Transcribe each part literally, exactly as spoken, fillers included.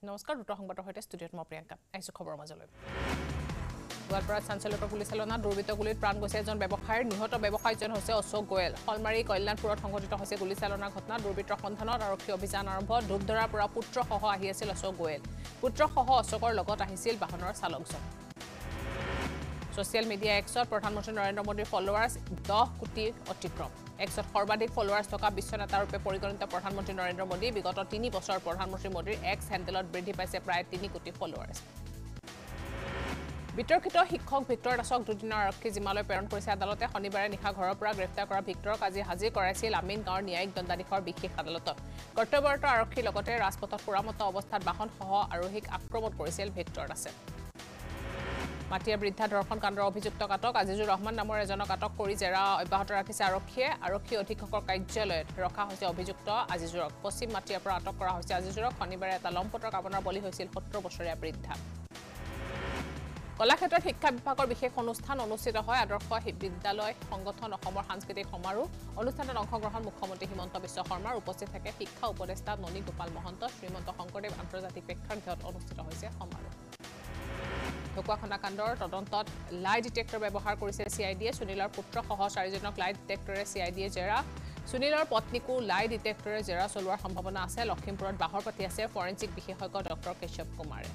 নমস্কাৰ দুটা সংবাদৰ সৈতে ষ্টুডিঅ'ত মই প্ৰিয়ংকা আহিছো খবৰৰ মাজলৈ গোৱালপাৰাত চাঞ্চল্যকৰ পুলিচ চালনা দুৰ্বৃত্ত গুলীত প্ৰাণ গৈছে এজন ব্যৱসায়ীৰ নিহত ব্যৱসায়ীজন হৈছে অশোক গোৱেল হলমাৰী কল্যাণপুৰত সংঘটিত হৈছে গুলী চালনাৰ ঘটনা দুৰ্বৃত্তৰ সন্ধানত আৰক্ষী অভিযান আৰম্ভ ধূপধৰাৰ পৰা পুত্ৰসহ আহি আছিল অশোক গোৱেল পুত্ৰসহ অশোকৰ লগত আহিছিল বাহনৰ চালকজন সোশ্যাল মিডিয়া এক্সত প্ৰধানমন্ত্ৰী নৰেন্দ্ৰ মোদীৰ ফলোৱাৰ্ছ দহ কোটি অতিক্ৰম এক্সত সৰ্বাধিক ফলোৱাৰ্ছ থকা বিশ্ব নেতাৰূপে পৰিগণিত প্ৰধানমন্ত্ৰী নৰেন্দ্ৰ মোদী বিগত তিনি বছৰ প্ৰধানমন্ত্ৰী মোদীৰ এক্স হেণ্ডেলত বৃদ্ধি পাইছে প্ৰায় তিনি কোটি ফলোৱাৰ্ছ বিতৰ্কিত শিক্ষক ভিক্টৰ দাসক দুদিনৰ আৰক্ষী জিমালৈ প্ৰেৰণ কৰিছে আদালতে শনিবাৰে নিশা ঘৰৰ পৰা গ্ৰেপ্তাৰ কৰা ভিক্টৰক আজি হাজিৰ কৰাইছিল আমিন গাঁৱৰ ন্যায়িক দণ্ডাধীশৰ বিশেষ আদালতত কৰ্তব্যৰত আৰক্ষীৰ লগতে ৰাজপথত পুৰামত অৱস্থাত বাহনসহ আৰোহীক আক্ৰমণ কৰিছিল ভিক্টৰ দাসে মাটিয়া বৃদ্ধা ধৰ্ষণ কাণ্ডৰ অভিযুক্ত আটক আজিজুৰ ৰহমান নামৰ এজনক আটক কৰি জেৰা অব্যাহত ৰাখিছে আৰক্ষীয়ে আৰক্ষী অধীক্ষকৰ কাৰ্যালয়ত ৰখা হৈছে অভিযুক্ত আজিজুৰক পশ্চিম মাটিয়াৰ পৰা আটক কৰা হৈছে আজিজুৰক শনিবাৰে এটা লম্পটৰ কামনাৰ বলি হৈছিল সত্তৰ বছৰীয়া বৃদ্ধা কলাক্ষেত্ৰত শিক্ষা বিভাগৰ বিশেষ অনুষ্ঠান অনুষ্ঠিত হয় আদৰ্শ বিদ্যালয় সংগঠন অসমৰ সাংস্কৃতিক সমাৰোহ অনুষ্ঠানত অংশগ্ৰহণ মুখ্যমন্ত্ৰী হিমন্ত বিশ্ব শৰ্মাৰ উপস্থিত থাকে শিক্ষা উপদেষ্টা ননী গোপাল মহন্ত শ্ৰীমন্ত শংকৰদেৱ আন্তৰ্জাতিক প্ৰেক্ষাগৃহত অনুষ্ঠিত হৈছে সমাৰোহ ঢকুৱাখনা কাণ্ডৰ তদন্তত লাই ডিটেক্টৰ ব্যৱহাৰ কৰিছে চিআইডিয়ে সুনীলৰ পুত্ৰসহ চাৰিজনক লাই ডিটেক্টৰে চিআইডিয়ে জেৰা সুনীলৰ পত্নীকো লাই ডিটেক্টৰে জেৰা চলোৱাৰ সম্ভাৱনা আছে লখিমপুৰত বাহৰ পাতি আছে ফৰেনচিক বিশেষজ্ঞ ডক্টৰ কেশৱ কুমাৰে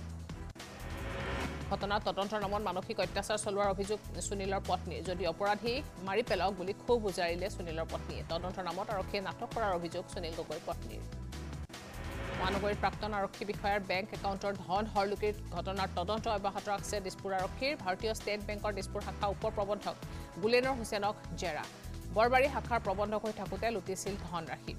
ঘটনাৰ তদন্তৰ নামত মানসিক অত্যাচাৰ চলোৱাৰ অভিযোগ সুনীলৰ পত্নী যদি অপৰাধী মাৰি পেলাওক বুলি খুব বুজাৰিলে সুনীলৰ পত্নীয়ে তদন্তৰ নামত আৰক্ষীয়ে নাটক কৰাৰ অভিযোগ সুনীল গগৈৰ পত্নীৰ মহানগৰীৰ প্ৰাক্তন আৰক্ষী বিষয়াৰ বেংক একাউণ্টৰ ধন হৰলুকিৰ ঘটনাৰ তদন্ত অব্যাহত ৰাখিছে দিছপুৰ আৰক্ষীৰ ভাৰতীয় ষ্টেট বেংকৰ দিছপুৰ শাখা উপ প্ৰবন্ধক গুলেনৰ হুছেইনক জেৰা বৰবাৰী শাখাৰ প্ৰবন্ধক হৈ থাকোঁতে লুটিছিল ধনৰাশি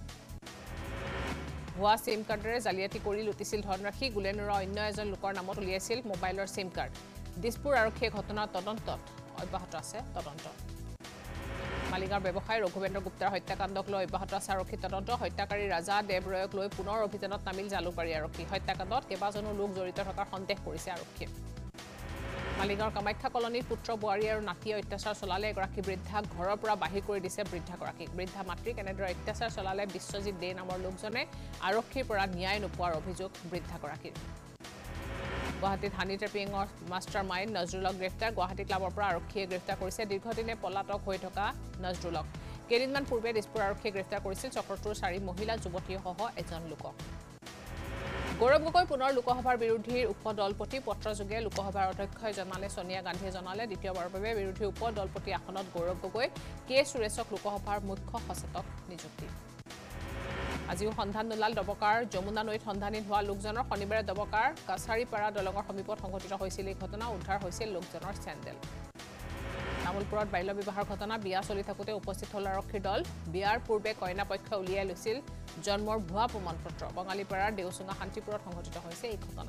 ভুৱা চিম কাৰ্ডেৰে জালিয়াতি কৰি লুটিছিল ধনৰাশি গুলেনৰ অন্য এজন লোকৰ নামত উলিয়াইছিল মোবাইলৰ চিম কাৰ্ড দিছপুৰ আৰক্ষীয়ে ঘটনাৰ তদন্তত অব্যাহত আছে তদন্ত মালিগাঁৱৰ ব্যৱসায়ী ৰঘুবেন্দ্ৰ গুপ্তাৰ হত্যাকাণ্ডক লৈ অব্যাহত আছে আৰক্ষী তদন্ত হত্যাকাৰী ৰাজা দেৱৰয়ক লৈ পুনৰ অভিযানত নামিল জালুকবাৰী আৰক্ষী হত্যাকাণ্ডত কেইবাজনো লোক জড়িত থকাৰ সন্দেহ কৰিছে আৰক্ষীয়ে মালিগাঁৱৰ কামাখ্যা কলনীত পুত্ৰ বোৱাৰী আৰু নাতিয়ে অত্যাচাৰ চলালে এগৰাকী বৃদ্ধাক ঘৰৰ পৰা বাহিৰ কৰি দিছে বৃদ্ধাগৰাকীক বৃদ্ধা মাতৃক এনেদৰে অত্যাচাৰ চলালে বিশ্বজিৎ দে নামৰ লোকজনে আৰক্ষীৰ পৰা ন্যায় নোপোৱাৰ অভিযোগ বৃদ্ধাগৰাকীৰ গুৱাহাটীত হানি ট্ৰেপিঙৰ মাষ্টাৰ মাইণ্ড নজৰুলক গ্ৰেপ্তাৰ গুৱাহাটী ক্লাবৰ পৰা আৰক্ষীয়ে গ্ৰেপ্তাৰ কৰিছে দীৰ্ঘদিনে পলাতক হৈ থকা নজৰুলক কেইদিনমান পূৰ্বে দিছপুৰ আৰক্ষীয়ে গ্ৰেপ্তাৰ কৰিছিল চক্ৰটোৰ চাৰি মহিলা যুৱতীসহ এজন লোকক গৌৰৱ গগৈ পুনৰ লোকসভাৰ বিৰোধীৰ উপদলপতি পত্ৰযোগে লোকসভাৰ অধ্যক্ষই জনালে সোনিয়া গান্ধীয়ে জনালে দ্বিতীয়বাৰৰ বাবে বিৰোধী উপদলপতি আসনত গৌৰৱ গগৈ কে সুৰেশক লোকসভাৰ মুখ্য সচেতক নিযুক্তি আজিও সন্ধান নোলাল ডবকাৰ যমুনা নৈত সন্ধানহীন হোৱা লোকজনৰ শনিবাৰে ডবকাৰ কাছাৰীপাৰা দলঙৰ সমীপত সংঘটিত হৈছিল এই ঘটনা উদ্ধাৰ হৈছিল লোকজনৰ চেণ্ডেল তামুলপুৰত বাল্য বিবাহৰ ঘটনা বিয়া চলি থাকোঁতে উপস্থিত হ'ল আৰক্ষীৰ দল বিয়াৰ পূৰ্বে কইনা পক্ষ উলিয়াই লৈছিল জন্মৰ ভুৱা প্ৰমাণপত্ৰ বঙালীপাৰাৰ দেওচুঙা শান্তিপুৰত সংঘটিত হৈছে এই ঘটনা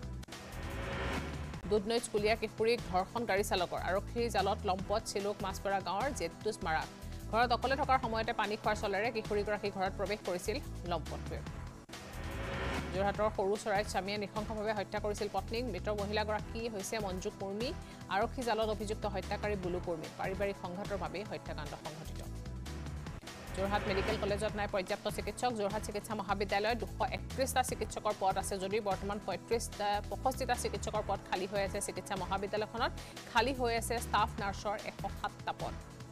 দুধনৈত স্কুলীয়া কিশোৰীক ধৰ্ষণ গাড়ী চালকৰ আৰক্ষীৰ জালত লম্পট চিলুক মাছপৰা গাঁৱৰ জেতুছ মাৰা ঘৰত অকলে থকাৰ সময়তে পানী খোৱাৰ চলেৰে কিশোৰীগৰাকী ঘৰত প্ৰৱেশ কৰিছিল লম্পটটোৱে যোৰহাটৰ সৰু চৰাইত স্বামীয়ে নৃশংসভাৱে হত্যা কৰিছিল পত্নীক মৃত মহিলাগৰাকী হৈছে মঞ্জু কুৰ্মী আৰক্ষী জালত অভিযুক্ত হত্যাকাৰী বুলু কুৰ্মী পাৰিবাৰিক সংঘাতৰ বাবে হত্যাকাণ্ড সংঘটিত যোৰহাট মেডিকেল কলেজত নাই পৰ্যাপ্ত চিকিৎসক যোৰহাট চিকিৎসা মহাবিদ্যালয়ত দুশ একত্ৰিশটা চিকিৎসকৰ পদ আছে যদিও বৰ্তমান পঁয়ত্ৰিশটা পঁয়ষষ্ঠিটা চিকিৎসকৰ পদ খালী হৈ আছে চিকিৎসা মহাবিদ্যালয়খনত খালী হৈ আছে ষ্টাফ নাৰ্ছৰ এশ সাতটা পদ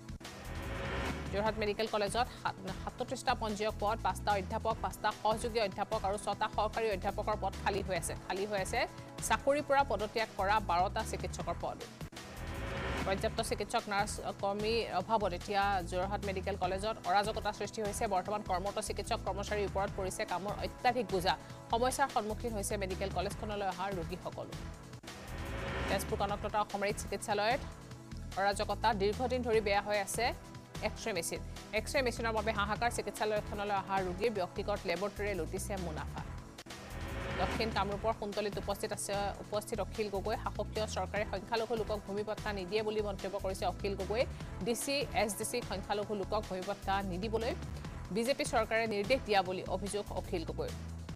যোৰহাট মেডিকেল কলেজত সাতত্ৰিশটা পঞ্জীয়ক পদ পাঁচটা অধ্যাপক পাঁচটা সহযোগী অধ্যাপক আৰু ছটা সহকাৰী অধ্যাপকৰ পদ খালী হৈ আছে খালী হৈ আছে চাকৰিৰ পৰা পদত্যাগ কৰা বাৰটা চিকিৎসকৰ পদ পৰ্যাপ্ত চিকিৎসক নাৰ্ছ কৰ্মীৰ অভাৱত এতিয়া যোৰহাট মেডিকেল কলেজত অৰাজকতা সৃষ্টি হৈছে বৰ্তমান কৰ্মৰত চিকিৎসক কৰ্মচাৰীৰ ওপৰত পৰিছে কামৰ অত্যাধিক বোজা সমস্যাৰ সন্মুখীন হৈছে মেডিকেল কলেজখনলৈ অহা ৰোগীসকলো তেজপুৰ কনকলতা অসামৰিক চিকিৎসালয়ত অৰাজকতা দীৰ্ঘদিন ধৰি বেয়া হৈ আছে এক্স-ৰে মেচিন এক্স-ৰে মেচিনৰ বাবে হাহাকাৰ চিকিৎসালয়খনলৈ অহা ৰোগীৰ ব্যক্তিগত লেবৰেটৰীয়ে লুটিছে মুনাফা দক্ষিণ কামৰূপৰ সুন্তলিত উপস্থিত আছে উপস্থিত অখিল গগৈ শাসকীয় চৰকাৰে সংখ্যালঘু লোকক ভূমিপট্টা নিদিয়ে বুলি মন্তব্য কৰিছে Akhil Gogoi DC S D C সংখ্যালঘু লোকক ভূমিপট্টা নিদিবলৈ বিজেপি চৰকাৰে নিৰ্দেশ দিয়া বুলি অভিযোগ অখিল গগৈ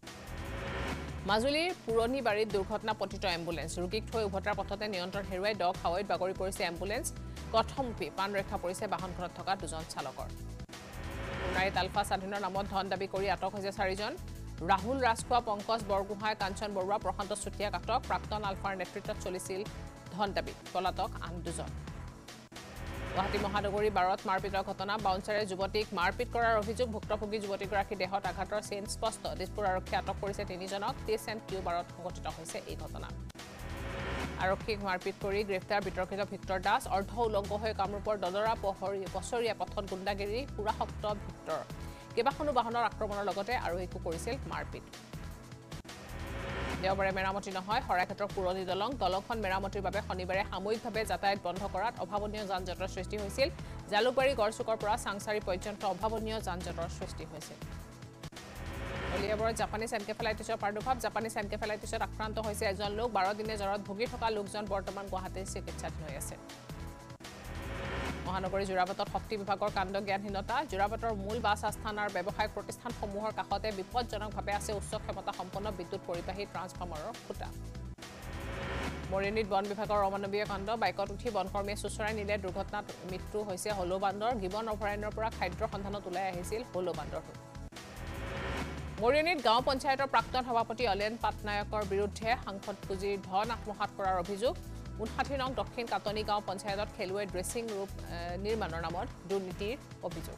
মাজুলীৰ পুৰণি বাৰীত দুৰ্ঘটনা পতিত এম্বুলেন্স ৰোগীক থৈ উভতাৰ পথতে নিয়ন্ত্ৰণ হেৰুৱাই ড খাৱৈত বাগৰি পৰিছে এম্বুলেন্স কথমপি প্ৰাণ ৰক্ষা পৰিছে বাহনখনত থকা দুজন চালকৰ সোণাৰীত আলফা স্বাধীনৰ নামত ধন দাবী কৰি আটক হৈছে চাৰিজন ৰাহুল ৰাজখোৱা পংকজ বৰগোহাঁই কাঞ্চন বৰুৱা প্ৰশান্ত চুতীয়া কাটক প্ৰাক্তন আলফাৰ নেতৃত্বত চলিছিল ধন দাবী পলাতক আন দুজন গুৱাহাটী মহানগৰী বাৰত মাৰপিটৰ ঘটনা বাউন্সাৰে যুৱতীক মাৰপিট কৰাৰ অভিযোগ ভুক্তভোগী যুৱতীগৰাকী দেহত আঘাতৰ চেইন স্পষ্ট দিছপুৰ আৰক্ষীয়ে আটক কৰিছে তিনিজনক টেষ্ট এণ্ড কিউ বাৰত সংঘটিত হৈছে এই ঘটনা আৰক্ষীক মাৰপিট কৰি গ্ৰেপ্তাৰ বিতৰ্কিত ভিক্টৰ দাস অৰ্ধ উলংঘ হৈ কামৰূপৰ দদৰা পহৰী পছৰীয়া পথত গুণ্ডাগিৰি পুৰাশক্ত ভিক্টৰ কেইবাখনো বাহনৰ আক্ৰমণৰ লগতে আৰু একো কৰিছিল মাৰপিট দেওবাৰে মেৰামতি নহয় শৰাইঘাটৰ পুৰণি দলং দলংখন মেৰামতিৰ বাবে শনিবাৰে সাময়িকভাৱে যাতায়াত বন্ধ কৰাত অভাৱনীয় যান-জঁটৰ সৃষ্টি হৈছিল জালুকবাৰী গড়চুকৰ পৰা চাংচাৰী পৰ্যন্ত অভাৱনীয় যান-জঁটৰ সৃষ্টি হৈছিল কলিয়াবৰত জাপানীজ এনকেফেলাইটিছৰ প্ৰাদুৰ্ভাৱ জাপানীজ এনকেফেলাইটিছত আক্ৰান্ত হৈছে এজন লোক বাৰ দিনে জ্বৰত ভুগি থকা লোকজন বৰ্তমান গুৱাহাটীৰ চিকিৎসাধীন হৈ আছে মহানগৰী জোৰাবাটত শক্তি বিভাগৰ কাণ্ড জ্ঞানহীনতা জোৰাবাটৰ মূল বাছ আস্থানৰ ব্যৱসায়িক প্ৰতিষ্ঠানসমূহৰ কাষতে বিপদজনকভাৱে আছে উচ্চ ক্ষমতা সম্পন্ন বিদ্যুৎ পৰিবাহী ট্ৰান্সফৰ্মাৰৰ খুঁটা মৰিয়নীত বন বিভাগৰ অমানৱীয় কাণ্ড বাইকত উঠি বনকৰ্মীয়ে চুচৰাই নিলে দুৰ্ঘটনাত মৃত্যু হৈছে হলো বান্দৰ গিবন অভয়াৰণ্যৰ পৰা খাদ্যৰ সন্ধানত ওলাই আহিছিল হলো বান্দৰটো মৰিয়নীত গাঁও পঞ্চায়তৰ প্ৰাক্তন সভাপতি অলেন পাটনায়কৰ বিৰুদ্ধে সাংসদ পুঁজিৰ ধন আত্মসাৎ কৰাৰ অভিযোগ ঊনষাঠি নং দক্ষিণ কাটনি গাঁও পঞ্চায়তত খেলুৱৈ ড্ৰেছিং ৰুম নিৰ্মাণৰ নামত দুৰ্নীতিৰ অভিযোগ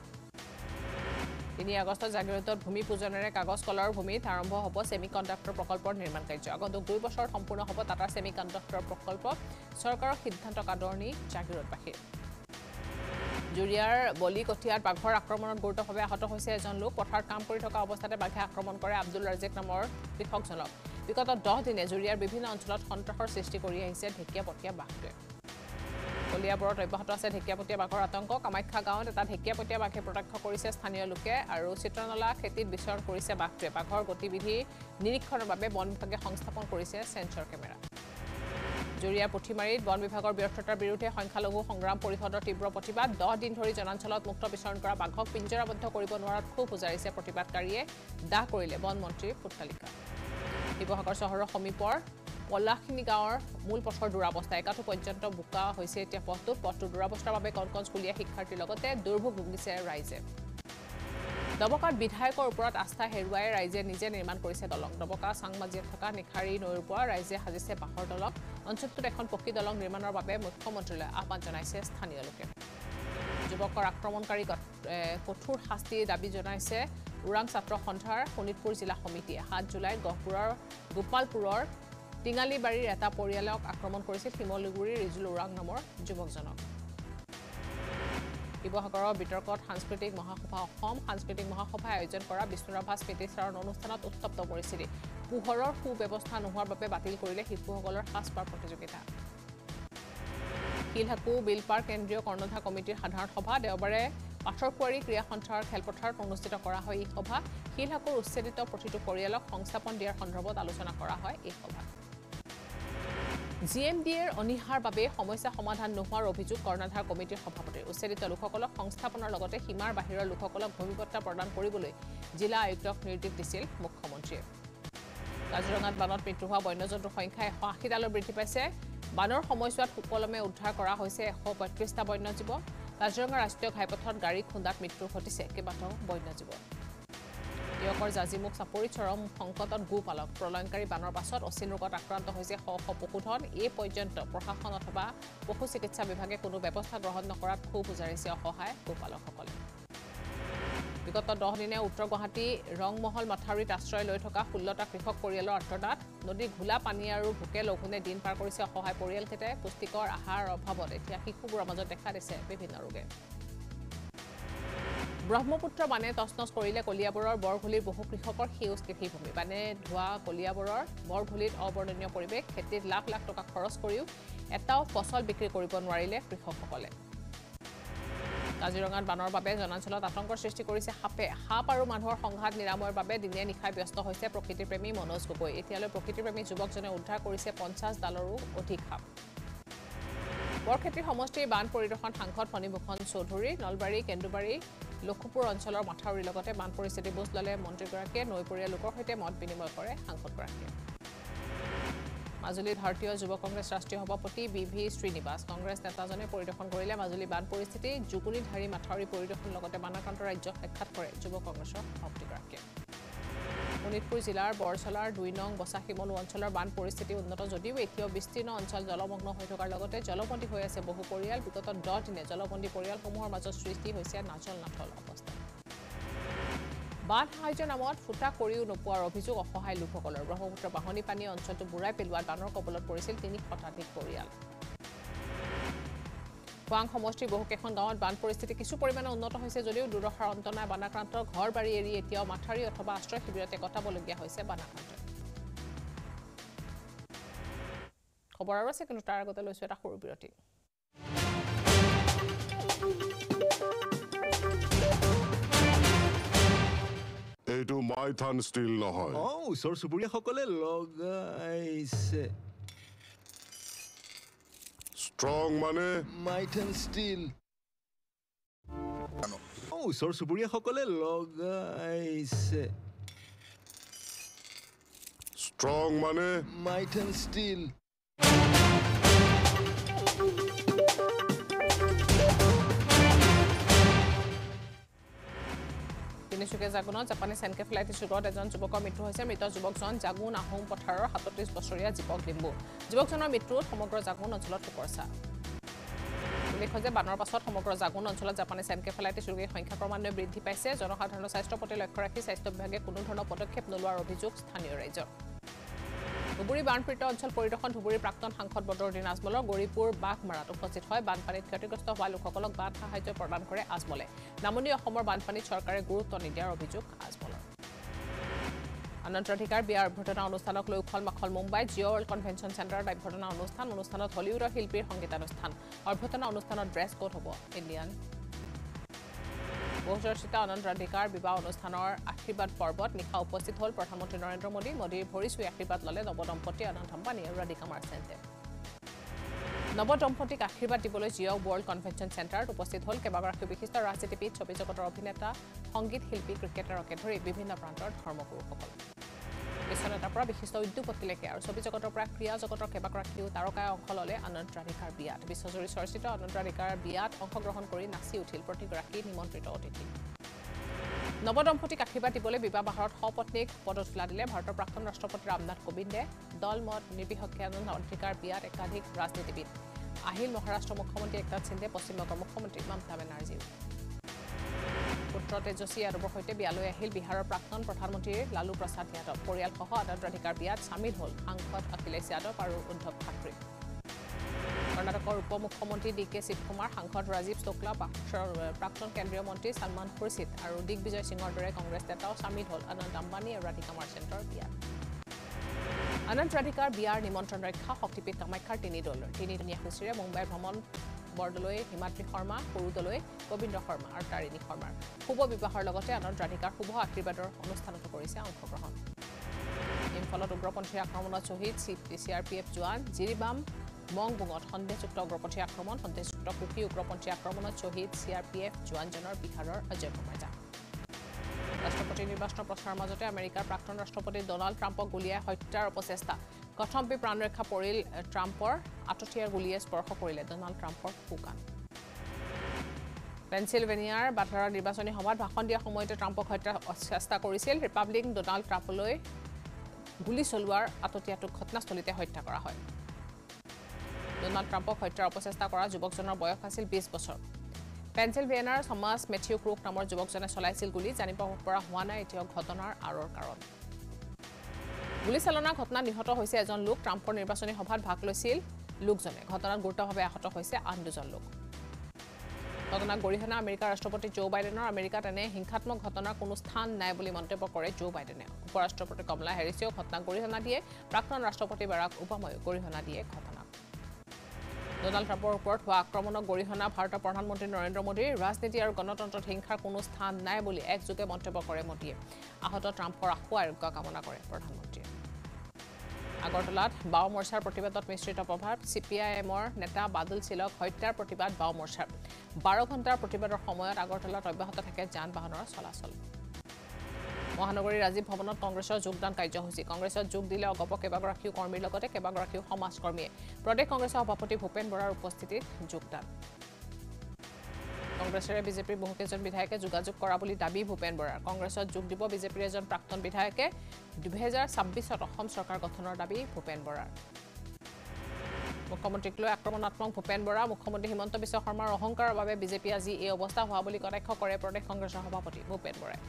তিনি আগষ্টত জাগিৰোডত ভূমি পূজনেৰে কাগজ কলৰ ভূমিত আৰম্ভ হ'ব ছেমি কণ্ডাক্টৰ প্ৰকল্পৰ নিৰ্মাণ কাৰ্য আগন্তুক দুই বছৰত সম্পূৰ্ণ হ'ব টাটাৰ ছেমি কণ্ডাক্টৰ প্ৰকল্প চৰকাৰৰ সিদ্ধান্ত কাদৰণি জাগিৰোডবাসীৰ জুৰিয়াৰ বলি কঠিয়াত বাঘৰ আক্ৰমণত গুৰুতৰভাৱে আহত হৈছে এজন লোক পথাৰত কাম কৰি থকা অৱস্থাতে বাঘে আক্ৰমণ কৰে আব্দুল ৰাজেক নামৰ কৃষকজনক বিগত দহ দিনে জুৰিয়াৰ বিভিন্ন অঞ্চলত সন্ত্ৰাসৰ সৃষ্টি কৰি আহিছে ঢেকীয়াপতীয়া বাঘটোৱে কলিয়াবৰত অব্যাহত আছে ঢেকীয়াপতীয়া বাঘৰ আতংক কামাখ্যা গাঁৱত এটা ঢেকীয়াপতীয়া বাঘে প্ৰত্যক্ষ কৰিছে স্থানীয় লোকে আৰু চিত্ৰনলা খেতিত বিচৰণ কৰিছে বাঘটোৱে বাঘৰ গতিবিধি নিৰীক্ষণৰ বাবে বন বিভাগে সংস্থাপন কৰিছে সেন্সৰ কেমেৰা জুৰিয়াৰ পুঠিমাৰীত বন বিভাগৰ ব্যৰ্থতাৰ বিৰুদ্ধে সংখ্যালঘু সংগ্ৰাম পৰিষদৰ তীব্ৰ প্ৰতিবাদ দহ দিন ধৰি জনাঞ্চলত মুক্ত বিচৰণ কৰা বাঘক পিঞ্জৰাবদ্ধ কৰিব নোৱাৰাত ক্ষোভ উজাৰিছে প্ৰতিবাদকাৰীয়ে দাহ কৰিলে বন মন্ত্ৰীৰ ফুটতালিকা শিৱসাগৰ চহৰৰ সমীপৰ পলাখিনি গাঁৱৰ মূল পথৰ দুৰাৱস্থা একাঠো পৰ্যন্ত বোকা হৈছে এতিয়া পথটোত পথটোৰ দুৰাৱস্থাৰ বাবে কনকন স্কুলীয়া শিক্ষাৰ্থীৰ লগতে দুৰ্ভোগ ভুগিছে ৰাইজে দবকাত বিধায়কৰ ওপৰত আস্থা হেৰুৱাই ৰাইজে নিজে নিৰ্মাণ কৰিছে দলং দবকা চাংমাজিত থকা নিখাৰী নৈৰ পৰা ৰাইজে সাজিছে বাঁহৰ দলং অঞ্চলটোত এখন পকী দলং নিৰ্মাণৰ বাবে মুখ্যমন্ত্ৰীলৈ আহ্বান জনাইছে স্থানীয় লোকে যুৱকৰ আক্ৰমণকাৰীক কঠোৰ শাস্তিৰ দাবী জনাইছে ওৰাং ছাত্ৰ সন্থাৰ শোণিতপুৰ জিলা সমিতিয়ে সাত জুলাইত গহপুৰৰ গোপালপুৰৰ টিঙালীবাৰীৰ এটা পৰিয়ালক আক্ৰমণ কৰিছিল শিমলুগুৰিৰ ৰিজুল ওৰাং নামৰ যুৱকজনক শিৱসাগৰৰ বিতৰ্কত সাংস্কৃতিক মহাসভা অসম সাংস্কৃতিক মহাসভাই আয়োজন কৰা বিষ্ণুৰাভা স্মৃতিচাৰণ অনুষ্ঠানত উত্তপ্ত পৰিস্থিতি পোহৰৰ সুব্যৱস্থা নোহোৱাৰ বাবে বাতিল কৰিলে শিশুসকলৰ সাজপাৰ প্ৰতিযোগিতা শিলহাকু বিলপাৰ কেন্দ্ৰীয় কৰ্ণধাৰ কমিটিৰ সাধাৰণ সভা দেওবাৰে পাথৰকুৱাৰী ক্ৰীড়া সন্থাৰ খেলপথাৰত অনুষ্ঠিত কৰা হয় এই সভা শিলহাকুৰ উচ্ছেদিত প্ৰতিটো পৰিয়ালক সংস্থাপন দিয়াৰ সন্দৰ্ভত আলোচনা কৰা হয় এই সভাত জি এম ডি এৰ অনিহাৰ বাবে সমস্যা সমাধান নোহোৱাৰ অভিযোগ কৰ্ণধাৰ কমিটিৰ সভাপতিৰ উচ্ছেদিত লোকসকলক সংস্থাপনৰ লগতে সীমাৰ বাহিৰৰ লোকসকলক ভূমিপট্টা প্ৰদান কৰিবলৈ জিলা আয়ুক্তক নিৰ্দেশ দিছিল মুখ্যমন্ত্ৰীয়ে কাজিৰঙাত বানত মৃত্যু হোৱা বন্যজন্তুৰ সংখ্যা এশ আশীটালৈ বৃদ্ধি পাইছে বানৰ সময়ছোৱাত সুকলমে উদ্ধাৰ কৰা হৈছে এশ পঁয়ত্ৰিশটা বন্যজীৱ কাজিৰঙা ৰাষ্ট্ৰীয় ঘাইপথত গাড়ী খুন্দাত মৃত্যু ঘটিছে কেইবাটাও বন্যজীৱ তিয়কৰ জাজিমুখ চাপৰিত চৰম সংকটত গোপালক প্ৰলয়ংকাৰী বানৰ পাছত অচিন ৰোগত আক্ৰান্ত হৈছে শ শ পশুধন এই পৰ্যন্ত প্ৰশাসন অথবা পশু চিকিৎসা বিভাগে কোনো ব্যৱস্থা গ্ৰহণ নকৰাত ক্ষোভ উজাৰিছে অসহায় গোপালকসকলে বিগত দহ দিনে উত্তৰ গুৱাহাটী ৰংমহল মাথাউৰিত আশ্ৰয় লৈ থকা ষোল্লটা কৃষক পৰিয়ালৰ আৰ্তনাদ নদীৰ ঘোলা পানী আৰু ভোকে লঘোণে দিন পাৰ কৰিছে অসহায় পৰিয়ালকেইটাই পুষ্টিকৰ আহাৰৰ অভাৱত এতিয়া শিশুবোৰৰ মাজত দেখা দিছে বিভিন্ন ৰোগে ব্ৰহ্মপুত্ৰ বানে তছনছ কৰিলে কলিয়াবৰৰ বৰঘুলিৰ বহু কৃষকৰ সেউজ কৃষিভূমি বানে ধোৱা কলিয়াবৰৰ বৰঘুলিত অবৰ্ণনীয় পৰিৱেশ খেতিত লাখ লাখ টকা খৰচ কৰিও এটাও ফচল বিক্ৰী কৰিব নোৱাৰিলে কৃষকসকলে কাজিৰঙাত বানৰ বাবে জনাঞ্চলত আতংকৰ সৃষ্টি কৰিছে সাপে সাপ আৰু মানুহৰ সংঘাত নিৰাময়ৰ বাবে দিনে নিশাই ব্যস্ত হৈছে প্ৰকৃতিপ্ৰেমী মনোজ গগৈ এতিয়ালৈ প্ৰকৃতিপ্ৰেমী যুৱকজনে উদ্ধাৰ কৰিছে পঞ্চাছ ডালৰো অধিক সাপ বৰক্ষেত্ৰী সমষ্টিৰ বান পৰিদৰ্শন সাংসদ ফণীভূষণ চৌধুৰী নলবাৰী কেন্দুবাৰী লক্ষুপুৰ অঞ্চলৰ মাথাউৰিৰ লগতে বান পৰিস্থিতি বুজ ল'লে মন্ত্ৰীগৰাকীয়ে নৈপৰীয়া লোকৰ সৈতে মত বিনিময় কৰে সাংসদগৰাকীয়ে মাজুলীত ভাৰতীয় যুৱ কংগ্ৰেছ ৰাষ্ট্ৰীয় সভাপতি বি ভি শ্ৰীনিবাস কংগ্ৰেছ নেতাজনে পৰিদৰ্শন কৰিলে মাজুলী বান পৰিস্থিতি জুগুনিধাৰী মাথাউৰি পৰিদৰ্শন লগতে বানাক্ৰান্ত ৰাজ্যক সাক্ষাৎ কৰে যুৱ কংগ্ৰেছৰ সভাপতিগৰাকীয়ে শোণিতপুৰ জিলাৰ বৰচলাৰ দুই নং বসাখিমলু অঞ্চলৰ বান পৰিস্থিতি উন্নত যদিও এতিয়াও বিস্তীৰ্ণ অঞ্চল জলমগ্ন হৈ থকাৰ লগতে জলবন্দী হৈ আছে বহু পৰিয়াল বিগত দহ দিনে জলবন্দী পৰিয়ালসমূহৰ মাজত সৃষ্টি হৈছে নাজল নাথল অৱস্থা বান সাহায্য নামত ফুটা কৰিও নোপোৱাৰ অভিযোগ অসহায় লোকসকলৰ ব্ৰহ্মপুত্ৰ বাহনী পানী অঞ্চলটো বুৰাই পেলোৱাত বানৰ কবলত পৰিছিল তিনি শতাধিক পৰিয়াল খোৱাং সমষ্টিৰ বহুকেইখন গাঁৱত বান পৰিস্থিতি কিছু পৰিমাণে উন্নত হৈছে যদিও দুৰ্দশাৰ অন্ত নাই বানাক্ৰান্তৰ ঘৰ বাৰী এৰি এতিয়াও মাথাৰি অথবা আশ্ৰয় শিবিৰতে কটাবলগীয়া হৈছে বানাক্ৰান্ত খবৰ আৰু আছে কিন্তু তাৰ আগতে লৈছো এটা সৰু বিৰতি এইটো মাইথান ষ্টিল নহয় অ ওচৰ চুবুৰীয়াসকলে লগাইছে Strong money. মাইথান ষ্টিল অ ওচৰ চুবুৰীয়াসকলে লগাইছে Strong money. Maithan steel Tinsukia জাগুনত জাপানী এনকেফেলাইটিছ ৰোগত এজন যুৱকৰ মৃত্যু হৈছে মৃত যুৱকজন জাগুন আহোম পথাৰৰ সাতত্ৰিশ বছৰীয়া দীপক ডিম্বু যুৱকজনৰ মৃত্যুত সমগ্ৰ জাগুন অঞ্চলত শোকৰছা উল্লেখ্য যে বানৰ পাছত সমগ্ৰ জাগুন অঞ্চলত জাপানী এনকেফেলাইটিছ ৰোগীৰ সংখ্যা ক্ৰমান্বয়ে বৃদ্ধি পাইছে জনসাধাৰণৰ স্বাস্থ্যৰ প্ৰতি লক্ষ্য ৰাখি স্বাস্থ্য বিভাগে কোনো ধৰণৰ পদক্ষেপ নোলোৱাৰ অভিযোগ স্থানীয় ৰাইজৰ ধুবুৰী বানপীড়িত অঞ্চল পৰিদৰ্শন ধুবুৰীৰ প্ৰাক্তন সাংসদ বদৰুদ্দিন আজমলৰ গৌৰীপুৰ বাঘমাৰাত উপস্থিত হয় বানপানীত ক্ষতিগ্ৰস্ত হোৱা লোকসকলক বান সাহায্য প্ৰদান কৰে আজমলে নামনি অসমৰ বানপানীত চৰকাৰে গুৰুত্ব নিদিয়াৰ অভিযোগ আজমলৰ অনন্তৰাধিকাৰ বিয়াৰ অভ্যৰ্থনা অনুষ্ঠানক লৈ উখল মাখল মুম্বাই জিঅ' ৱৰ্ল্ড কনভেনশ্যন চেণ্টাৰত অভ্যৰ্থনা অনুষ্ঠান অনুষ্ঠানত হলিউডৰ শিল্পীৰ সংগীতানুষ্ঠান অভ্যৰ্থনা অনুষ্ঠানত ড্ৰেছ কোড হ'ব ইণ্ডিয়ান বহুচৰ্চিত অনন্তৰাধিকাৰ বিবাহ অনুষ্ঠানৰ আশীৰ্বাদ পৰ্বত নিশা উপস্থিত হ'ল প্ৰধানমন্ত্ৰী নৰেন্দ্ৰ মোদী মোদীৰ ভৰি চুই আশীৰ্বাদ ল'লে নৱদম্পতি অনন্ত আম্বানী আৰু ৰাধিকা মাৰ্চেণ্টে নৱদম্পতিক আশীৰ্বাদ দিবলৈ জিঅ' ৱৰ্ল্ড কনভেনশ্যন চেণ্টাৰত উপস্থিত হ'ল কেইবাগৰাকীও বিশিষ্ট ৰাজনীতিবিদ ছবি জগতৰ অভিনেতা সংগীত শিল্পী ক্ৰিকেটাৰকে ধৰি বিভিন্ন প্ৰান্তৰ ধৰ্মগুৰুসকল বিশ্ব নেতাৰ পৰা বিশিষ্ট উদ্যোগপতিলৈকে আৰু ছবি জগতৰ পৰা ক্ৰীড়া জগতৰ কেইবাগৰাকীও তাৰকাই অংশ ল'লে অনন্তৰাধিকাৰ বিয়াত বিশ্বজুৰি চৰ্চিত অনন্তৰাধিকাৰ বিয়াত অংশগ্ৰহণ কৰি নাচি উঠিল প্ৰতিগৰাকী নিমন্ত্ৰিত অতিথি নৱদম্পতিক আশীৰ্বাদ দিবলৈ বিবাহ বাহৰত সপত্নীক পদধূলা দিলে ভাৰতৰ প্ৰাক্তন ৰাষ্ট্ৰপতি ৰামনাথ কোবিন্দে দল মত নিৰ্বিশেষে অনন্তৰাধিকাৰ বিয়াত একাধিক ৰাজনীতিবিদ আহিল মহাৰাষ্ট্ৰ মুখ্যমন্ত্ৰী একনাথ সিন্ধে পশ্চিমবংগৰ মুখ্যমন্ত্ৰী মমতা বেনাৰ্জীও পুত্ৰ তেজস্বী যাদৱৰ সৈতে বিয়ালৈ আহিল বিহাৰৰ প্ৰাক্তন প্ৰধানমন্ত্ৰী লালু প্ৰসাদ যাদৱ পৰিয়ালসহ অনন্তৰাধিকাৰ বিয়াত চামিল হ'ল সাংসদ অখিলেশ যাদৱ আৰু উদ্ধৱ ঠাকৰে কৰ্ণাটকৰ উপ মুখ্যমন্ত্ৰী ডি কে শিৱকুমাৰ সাংসদ ৰাজীৱ শুক্লা প্ৰাক্তন কেন্দ্ৰীয় মন্ত্ৰী সলমান খুৰছিদ আৰু দিগ্বিজয় সিঙৰ দৰে কংগ্ৰেছ নেতাও চামিল হ'ল অনন্ত আম্বানী আৰু ৰাধিকা মাৰ্চেণ্টৰ বিয়াত অনন্তৰাধিকাৰ বিয়াৰ নিমন্ত্ৰণ ৰক্ষা শক্তিপীঠ কামাখ্যাৰ তিনি দল তিনিদিনীয়া সূচীৰে মুম্বাই ভ্ৰমণ বৰদলৈ হিমাদ্ৰী শৰ্মা সৰুদলৈ গোবিন্দ শৰ্মা আৰু তাৰিণী শৰ্মাৰ শুভ বিবাহৰ লগতে অনন্তৰাধিকাৰ শুভ আশীৰ্বাদৰ অনুষ্ঠানতো কৰিছে অংশগ্ৰহণ ইম্ফলত উগ্ৰপন্থীৰ আক্ৰমণত শ্বহীদ চি আৰ পি এফ জোৱান জিৰিবাম মংবুঙত সন্দেহযুক্ত উগ্ৰপন্থী আক্ৰমণ সন্দেহযুক্ত কুকি উগ্ৰপন্থী আক্ৰমণত শ্বহীদ চি আৰ পি এফ জোৱানজনৰ বিহাৰৰ অজয় কুমাৰ জা ৰাষ্ট্ৰপতি নিৰ্বাচনৰ প্ৰচাৰৰ মাজতে আমেৰিকাৰ প্ৰাক্তন ৰাষ্ট্ৰপতি ডনাল্ড ট্ৰাম্পক গুলীয়াই হত্যাৰ অপচেষ্টা কথম্পি প্ৰাণৰক্ষা পৰিল ট্ৰাম্পৰ আততীয়াৰ গুলীয়ে স্পৰ্শ কৰিলে ডনাল্ড ট্ৰাম্পৰ শুকান পেনচিলভেনিয়াৰ বাটলাৰৰ নিৰ্বাচনী সভাত ভাষণ দিয়াৰ সময়তে ট্ৰাম্পক হত্যাৰ চেষ্টা কৰিছিল ৰিপাব্লিক ডনাল্ড ট্ৰাম্পলৈ গুলী চলোৱাৰ আততীয়াটোক ঘটনাস্থলীতে হত্যা কৰা হয় ডনাল্ড ট্ৰাম্পক হত্যাৰ অপচেষ্টা কৰা যুৱকজনৰ বয়স আছিল বিশ বছৰ পেনচিলভেনিয়াৰ থমাছ মেথিউ ক্ৰুক নামৰ যুৱকজনে চলাইছিল গুলী জানিব পৰা হোৱা নাই এতিয়াও ঘটনাৰ আঁৰৰ কাৰণ গুলীচালনাৰ ঘটনাত নিহত হৈছে এজন লোক ট্ৰাম্পৰ নিৰ্বাচনী সভাত ভাগ লৈছিল লোকজনে ঘটনাত গুৰুতৰভাৱে আহত হৈছে আন দুজন লোক ঘটনাক গৰিহণা আমেৰিকাৰ ৰাষ্ট্ৰপতি জো বাইডেনৰ আমেৰিকাত এনে হিংসাত্মক ঘটনাৰ কোনো স্থান নাই বুলি মন্তব্য কৰে জো বাইডেনে উপৰাষ্ট্ৰপতি কমলা হেৰিছেও ঘটনাক গৰিহণা দিয়ে প্ৰাক্তন ৰাষ্ট্ৰপতি বাৰাক ওবামায়ো গৰিহণা দিয়ে ঘটনাক ডনাল্ড ট্ৰাম্পৰ ওপৰত হোৱা আক্ৰমণক গৰিহণা ভাৰতৰ প্ৰধানমন্ত্ৰী নৰেন্দ্ৰ মোদীৰ ৰাজনীতি আৰু গণতন্ত্ৰত হিংসাৰ কোনো স্থান নাই বুলি একযোগে মন্তব্য কৰে মোদীয়ে আহত ট্ৰাম্পৰ আশু আৰোগ্য কামনা কৰে প্ৰধানমন্ত্ৰীয়ে আগৰতলাত বাও মৰ্চাৰ প্ৰতিবাদত মিশ্ৰিত প্ৰভাৱ চি পি আই এমৰ নেতা বাদল চিলক হত্যাৰ প্ৰতিবাদ বাও মৰ্চাৰ বাৰ ঘণ্টাৰ প্ৰতিবাদৰ সময়ত আগৰতলাত অব্যাহত থাকে যান বাহনৰ চলাচল মহানগৰী ৰাজীৱ ভৱনত কংগ্ৰেছৰ যোগদান কাৰ্যসূচী কংগ্ৰেছত যোগ দিলে অগপ কেইবাগৰাকীও কৰ্মীৰ লগতে কেইবাগৰাকীও সমাজকৰ্মীয়ে প্ৰদেশ কংগ্ৰেছৰ সভাপতি ভূপেন বৰাৰ উপস্থিতিত যোগদান কংগ্ৰেছৰে বিজেপিৰ বহুকেইজন বিধায়কে যোগাযোগ কৰা বুলি দাবী ভূপেন বৰাৰ কংগ্ৰেছত যোগ দিব বিজেপিৰ এজন প্ৰাক্তন বিধায়কে দুহেজাৰ ছাব্বিছত অসম চৰকাৰ গঠনৰ দাবী ভূপেন বৰাৰ মুখ্যমন্ত্ৰীক লৈ আক্ৰমণাত্মক ভূপেন বৰা মুখ্যমন্ত্ৰী হিমন্ত বিশ্ব শৰ্মাৰ অহংকাৰৰ বাবে বিজেপি আজি এই অৱস্থা হোৱা বুলি কটাক্ষ কৰে প্ৰদেশ কংগ্ৰেছৰ সভাপতি ভূপেন বৰাই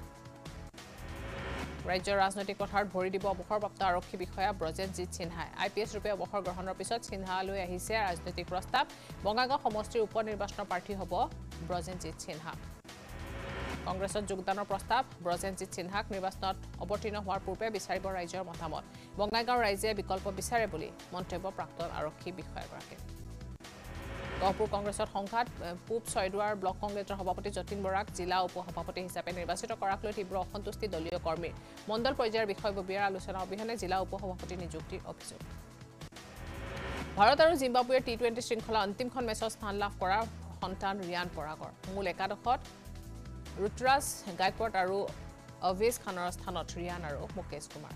ৰাজ্যৰ ৰাজনৈতিক পথাৰত ভৰি দিব অৱসৰপ্ৰাপ্ত আৰক্ষী বিষয়া ব্ৰজেনজিৎ সিনহাই আই পি এছ ৰূপে অৱসৰ গ্ৰহণৰ পিছত সিনহালৈ আহিছে ৰাজনৈতিক প্ৰস্তাৱ বঙাইগাঁও সমষ্টিৰ উপ নিৰ্বাচনৰ প্ৰাৰ্থী হ'ব ব্ৰজেনজিৎ সিনহা কংগ্ৰেছত যোগদানৰ প্ৰস্তাৱ ব্ৰজেনজিৎ সিনহাক নিৰ্বাচনত অৱতীৰ্ণ হোৱাৰ পূৰ্বে বিচাৰিব ৰাইজৰ মতামত বঙাইগাঁও ৰাইজে বিকল্প বিচাৰে বুলি মন্তব্য প্ৰাক্তন আৰক্ষী বিষয়াগৰাকীৰ গহপুৰ কংগ্ৰেছত সংঘাত পূব ছয়দুৱাৰ ব্লক কংগ্ৰেছৰ সভাপতি যতীন বৰাক জিলা উপসভাপতি হিচাপে নিৰ্বাচিত কৰাক লৈ তীব্ৰ অসন্তুষ্টি দলীয় কৰ্মীৰ মণ্ডল পৰ্যায়ৰ বিষয়ববীয়াৰ আলোচনা অবিহনে জিলা উপসভাপতি নিযুক্তিৰ অভিযোগ ভাৰত আৰু জিম্বাবুৱেৰ টি টুৱেণ্টি শৃংখলা অন্তিমখন মেচত স্থান লাভ কৰা সন্তান ৰিয়ান পৰাগৰ মূল একাদশত ৰুতুৰাজ গায়কৱাড আৰু অভেজ খানৰ স্থানত ৰিয়ান আৰু মুকেশ কুমাৰ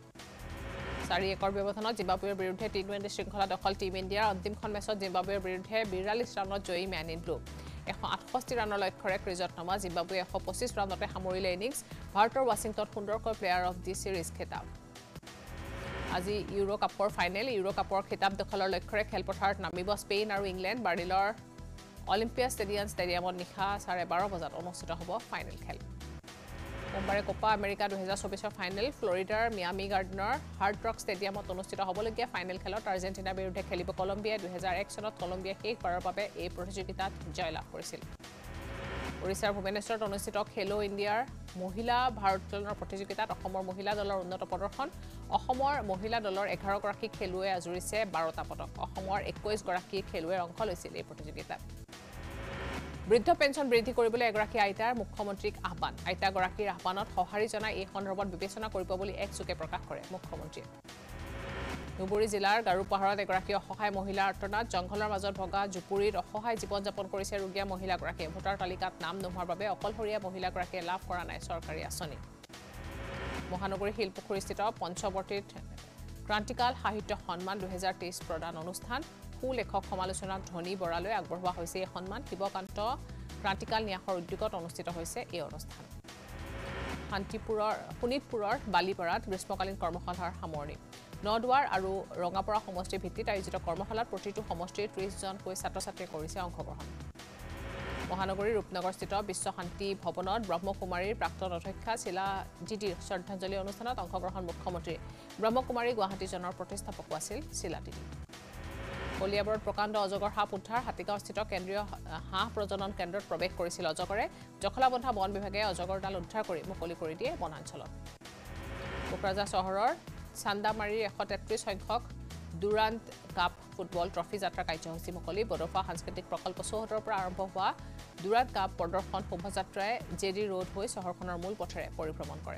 চাৰি একৰ ব্যৱধানত জিম্বাবুৱেৰ বিৰুদ্ধে টি টুৱেণ্টি শৃংখলা দখল টীম ইণ্ডিয়াৰ অন্তিমখন মেচত জিম্বাবুৱেৰ বিৰুদ্ধে বিৰাল্লিছ ৰানত জয়ী মেন ইন ব্লু এশ আঠষষ্ঠি ৰানৰ লক্ষ্যৰে ক্ৰীজত নমা জিম্বাবুৱে এশ পঁচিছ ৰানতে সামৰিলে ইনিংছ ভাৰতৰ ৱাশ্বিংটন সুন্দৰকৈ প্লেয়াৰ অফ দি ছিৰিজ খিতাপ আজি ইউৰো কাপৰ ফাইনেল ইউৰো কাপৰ খিতাপ দখলৰ লক্ষ্যৰে খেলপথাৰত নামিব স্পেইন আৰু ইংলেণ্ড বাৰ্লিলৰ অলিম্পিয়া ষ্টেডিয়াম ষ্টেডিয়ামত নিশা চাৰে বাৰ বজাত অনুষ্ঠিত হ'ব ফাইনেল খেল সোমবাৰে কোপা আমেৰিকা দুহেজাৰ চৌবিছৰ ফাইনেল ফ্লৰিডাৰ মিয়ামি গাৰ্ডেনৰ হাৰ্ড ৰক ষ্টেডিয়ামত অনুষ্ঠিত হ'বলগীয়া ফাইনেল খেলত আৰ্জেণ্টিনাৰ বিৰুদ্ধে খেলিব কলম্বিয়াই দুহেজাৰ এক চনত কলম্বিয়া শেষবাৰৰ বাবে এই প্ৰতিযোগিতাত জয়লাভ কৰিছিল ওড়িশাৰ ভুৱনেশ্বৰত অনুষ্ঠিত খেলো ইণ্ডিয়াৰ মহিলা ভাৰোত্তোলনৰ প্ৰতিযোগিতাত অসমৰ মহিলা দলৰ উন্নত প্ৰদৰ্শন অসমৰ মহিলা দলৰ এঘাৰগৰাকী খেলুৱৈ আজুৰিছে বাৰটা পদক অসমৰ একৈছ গৰাকী খেলুৱৈৰ অংশ লৈছিল এই প্ৰতিযোগিতাত বৃদ্ধ পেঞ্চন বৃদ্ধি কৰিবলৈ এগৰাকী আইতাৰ মুখ্যমন্ত্ৰীক আহ্বান আইতাগৰাকীৰ আহ্বানত সঁহাৰি জনাই এই সন্দৰ্ভত বিবেচনা কৰিব বুলি একযোগে প্ৰকাশ কৰে মুখ্যমন্ত্ৰীয়ে ধুবুৰী জিলাৰ গাৰুপাহাৰত এগৰাকী অসহায় মহিলাৰ আৰ্তনাদ জংঘলৰ মাজত ভগা জুপুৰীত অসহায় জীৱন যাপন কৰিছে ৰোগীয়া মহিলাগৰাকীয়ে ভোটাৰ তালিকাত নাম নোহোৱাৰ বাবে অকলশৰীয়া মহিলাগৰাকীয়ে লাভ কৰা নাই চৰকাৰী আঁচনি মহানগৰী শিলপুখুৰীস্থিত পঞ্চৱৰ্তীত ক্ৰান্তিকাল সাহিত্য সন্মান দুহেজাৰ তেইছ প্ৰদান অনুষ্ঠান লেখক সমালোচনাক ধনী বৰালৈ আগবঢ়োৱা হৈছে এই সন্মান শিৱকান্ত ক্ৰান্তিকাল ন্যাসৰ উদ্যোগত অনুষ্ঠিত হৈছে এই অনুষ্ঠান শান্তিপুৰৰ শোণিতপুৰৰ বালিপাৰাত গ্ৰীষ্মকালীন কৰ্মশালাৰ সামৰণি নদুৱাৰ আৰু ৰঙাপৰা সমষ্টিৰ ভিত্তিত আয়োজিত কৰ্মশালাত প্ৰতিটো সমষ্টিৰ ত্ৰিছ জনকৈ ছাত্ৰ ছাত্ৰীয়ে কৰিছে অংশগ্ৰহণ মহানগৰীৰ ৰূপনগৰস্থিত বিশ্ব শান্তি ভৱনত ব্ৰহ্মকুমাৰীৰ প্ৰাক্তন অধ্যক্ষা শিলা দিদিৰ শ্ৰদ্ধাঞ্জলি অনুষ্ঠানত অংশগ্ৰহণ মুখ্যমন্ত্ৰী ব্ৰহ্মকুমাৰী গুৱাহাটীজনৰ প্ৰতিষ্ঠাপকো আছিল শিলা দিদি কলিয়াবৰত প্ৰকাণ্ড অজগৰ সাপ উদ্ধাৰ হাতীগাঁওস্থিত কেন্দ্ৰীয় হাঁহ প্ৰজনন কেন্দ্ৰত প্ৰৱেশ কৰিছিল অজগৰে জখলাবন্ধা বন বিভাগে অজগৰডাল উদ্ধাৰ কৰি মুকলি কৰি দিয়ে বনাঞ্চলত কোকৰাঝাৰ চহৰৰ চান্দামাৰীৰ এশ তেত্ৰিছ সংখ্যক দুৰান্ত কাপ ফুটবল ট্ৰফি যাত্ৰা কাৰ্যসূচী মুকলি বডোফা সাংস্কৃতিক প্ৰকল্প চৌহদৰ পৰা আৰম্ভ হোৱা দুৰান্ত কাপ প্ৰদৰ্শন শোভাযাত্ৰাই জেডি ৰোড হৈ চহৰখনৰ মূল পথেৰে পৰিভ্ৰমণ কৰে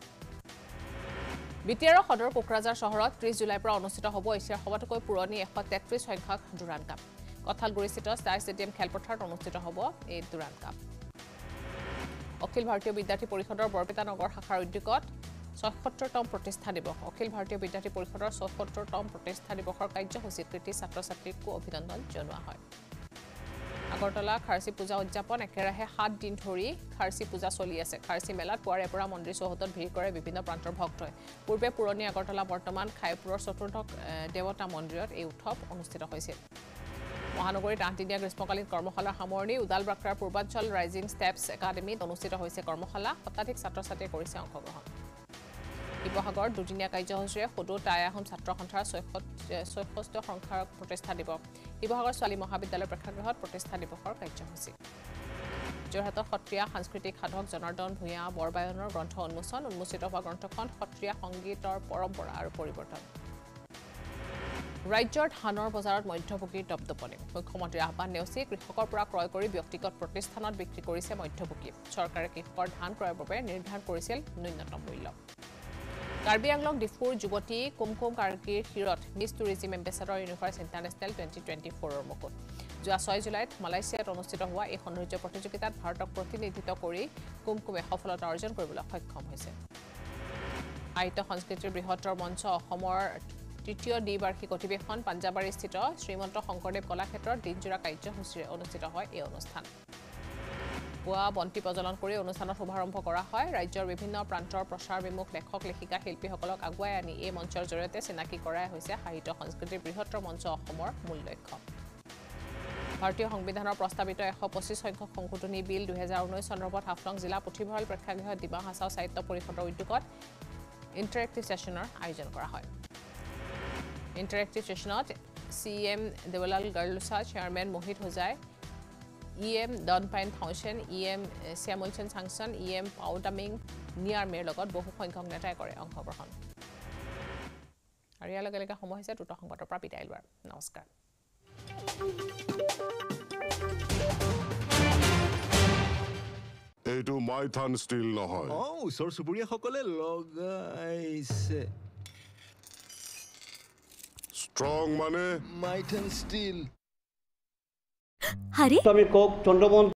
বিটিআৰৰ সদৰ কোকৰাঝাৰ চহৰত ত্ৰিছ জুলাইৰ পৰা অনুষ্ঠিত হ'ব এছিয়াৰ সবাতোকৈ পুৰণি এশ তেত্ৰিছ সংখ্যক দুৰান্ত কাপ কঁঠালগুৰিস্থিত ষ্টাৰ ষ্টেডিয়াম খেলপথাৰত অনুষ্ঠিত হ'ব এই দুৰান্ত কাপ অখিল ভাৰতীয় বিদ্যাৰ্থী পৰিষদৰ বৰপেটা নগৰ শাখাৰ উদ্যোগত ছয়সত্তৰতম প্ৰতিষ্ঠা দিৱস অখিল ভাৰতীয় বিদ্যাৰ্থী পৰিষদৰ ছয়সত্তৰতম প্ৰতিষ্ঠা দিৱসৰ কাৰ্যসূচীত কৃতি ছাত্ৰ ছাত্ৰীকো অভিনন্দন জনোৱা হয় আগৰতলা খাৰচী পূজা উদযাপন একেৰাহে সাত দিন ধৰি খাৰচী পূজা চলি আছে খাৰচী মেলাত পুৱাৰে পৰা মন্দিৰ চৌহদত ভিৰ কৰে বিভিন্ন প্ৰান্তৰ ভক্তই পূৰ্বে পুৰণি আগৰতলা বৰ্তমান খাইপুৰৰ চতুৰ্থ দেৱতা মন্দিৰত এই উৎসৱ অনুষ্ঠিত হৈছিল মহানগৰীত আঠদিনীয়া গ্ৰীষ্মকালীন কৰ্মশালাৰ সামৰণি উদালবাক্ৰাৰ পূৰ্বাঞ্চল ৰাইজিং ষ্টেপছ একাডেমীত অনুষ্ঠিত হৈছে কৰ্মশালা শতাধিক ছাত্ৰ ছাত্ৰীয়ে কৰিছে অংশগ্ৰহণ শিৱসাগৰ দুদিনীয়া কাৰ্যসূচীৰে সদৌ টাই আহোম ছাত্ৰ সন্থাৰ ছয়ষষ্ঠ সংখ্যাৰ প্ৰতিষ্ঠা দিৱস শিৱসাগৰ ছোৱালী মহাবিদ্যালয় প্ৰেক্ষাগৃহত প্ৰতিষ্ঠা দিৱসৰ কাৰ্যসূচী যোৰহাটৰ সত্ৰীয়া সাংস্কৃতিক সাধক জনাৰ্দন ভূঞা বৰবায়নৰ গ্ৰন্থ উন্মোচন উন্মোচিত হোৱা গ্ৰন্থখন সত্ৰীয়া সংগীতৰ পৰম্পৰা আৰু পৰিৱৰ্তন ৰাজ্যৰ ধানৰ বজাৰত মধ্যভোগীৰ দপদপনি মুখ্যমন্ত্ৰীৰ আহ্বান নেওচি কৃষকৰ পৰা ক্ৰয় কৰি ব্যক্তিগত প্ৰতিষ্ঠানত বিক্ৰী কৰিছে মধ্যভোগী চৰকাৰে কৃষকৰ ধান ক্ৰয়ৰ বাবে নিৰ্ধাৰণ কৰিছিল ন্যূনতম মূল্য কাৰ্বি আংলং ডিফুৰ যুৱতী কুমকুম কাৰ্গিৰ শিৰত Miss tourism ambassador universe international twenty twenty ফ'ৰৰ মুকুট যোৱা ছয় জুলাইত মালয়েছিয়াত অনুষ্ঠিত হোৱা এই সৌন্দৰ্য প্ৰতিযোগিতাত ভাৰতক প্ৰতিনিধিত্ব কৰি কুমকুমে সফলতা অৰ্জন কৰিবলৈ সক্ষম হৈছে সাহিত্য সংস্কৃতিৰ বৃহত্তৰ মঞ্চ অসমৰ তৃতীয় দ্বিবাৰ্ষিক অধিৱেশন পাঞ্জাবাৰীস্থিত শ্ৰীমন্ত শংকৰদেৱ কলাক্ষেত্ৰত দিনজোৰা কাৰ্যসূচীৰে অনুষ্ঠিত হয় এই অনুষ্ঠান পুৱা বন্তি প্ৰজ্বলন কৰি অনুষ্ঠানত শুভাৰম্ভ কৰা হয় ৰাজ্যৰ বিভিন্ন প্ৰান্তৰ প্ৰচাৰ বিমুখ লেখক লেখিকা শিল্পীসকলক আগুৱাই আনি এই মঞ্চৰ জৰিয়তে চিনাকি কৰাই হৈছে সাহিত্য সংস্কৃতিৰ বৃহত্তৰ মঞ্চ অসমৰ মূল লক্ষ্য ভাৰতীয় সংবিধানৰ প্ৰস্তাৱিত এশ পঁচিছ সংখ্যক সংশোধনী বিল দুহেজাৰ ঊনৈছ সন্দৰ্ভত হাফলং জিলা পুথিভঁৰাল প্ৰেক্ষাগৃহত ডিমা হাছাও সাহিত্য পৰিষদৰ উদ্যোগত ইণ্টাৰেক্টিভ ছেছনৰ আয়োজন কৰা হয় ইণ্টাৰেক্টিভ ছেছনত C M Debolal Gorlosa chairman Mohit Hojai E M ডনপাইন ফাউণ্ডেশ্যন ই এম শ্যামলচন চাংচন ই এম পাউডামিং নিয়াৰমেৰ লগত বহু সংখ্যক নেতাই কৰে অংশগ্ৰহণ আৰু ইয়াৰ লগে লগে সময় হৈছে দুটা সংবাদৰ পৰা বিদায় লোৱাৰ নমস্কাৰ এইটো মাইথান ষ্টিল নহয় অ ওচৰ চুবুৰীয়াসকলে লগাইছে ষ্ট্ৰং মানে মাইথান ষ্টিল আরে আমি কোক চন্দ্রমোহন